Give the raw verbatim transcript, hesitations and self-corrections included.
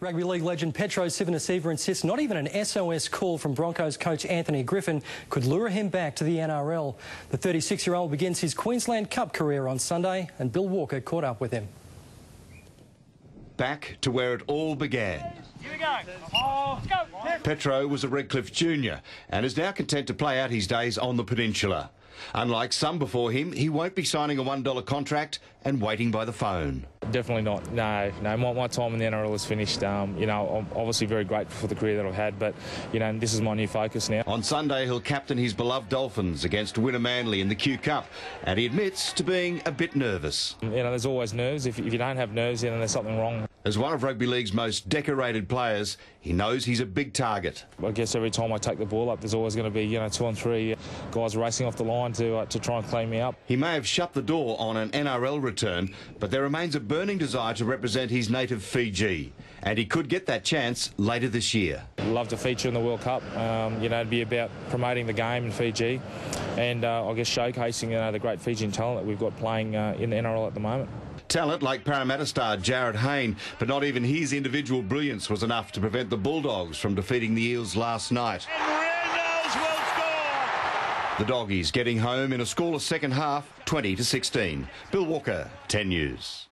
Rugby league legend Petero Civoniceva insists not even an S O S call from Broncos coach Anthony Griffin could lure him back to the N R L. The thirty-six-year-old begins his Queensland Cup career on Sunday, and Bill Walker caught up with him. Back to where it all began. Here we go. Oh, let's go. Petero was a Redcliffe junior and is now content to play out his days on the peninsula. Unlike some before him, he won't be signing a one dollar contract and waiting by the phone. Definitely not. No, no. My, my time in the N R L is finished. Um, you know, I'm obviously very grateful for the career that I've had, but you know, this is my new focus now. On Sunday, he'll captain his beloved Dolphins against Winner Manly in the Q Cup, and he admits to being a bit nervous. You know, there's always nerves. If, if you don't have nerves, then there's something wrong. As one of rugby league's most decorated players, he knows he's a big target. I guess every time I take the ball up, there's always going to be, you know, two and three guys racing off the line to uh, to try and clean me up. He may have shut the door on an N R L return, but there remains a burning desire to represent his native Fiji, and he could get that chance later this year. Love to feature in the World Cup. Um, you know, it'd be about promoting the game in Fiji, and uh, I guess showcasing, you know, the great Fijian talent that we've got playing uh, in the N R L at the moment. Talent like Parramatta star Jarryd Hayne, but not even his individual brilliance was enough to prevent the Bulldogs from defeating the Eels last night. And will score. The Doggies getting home in a scoreless second half, twenty to sixteen. Bill Walker, ten News.